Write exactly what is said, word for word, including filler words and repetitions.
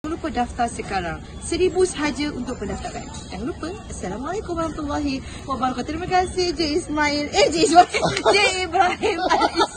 Jangan lupa daftar sekarang. Seribu sahaja untuk pendaftaran. Jangan lupa. Assalamualaikum warahmatullahi wabarakatuh. Terima kasih J Ismail. Eh J Ismail. J Ibrahim.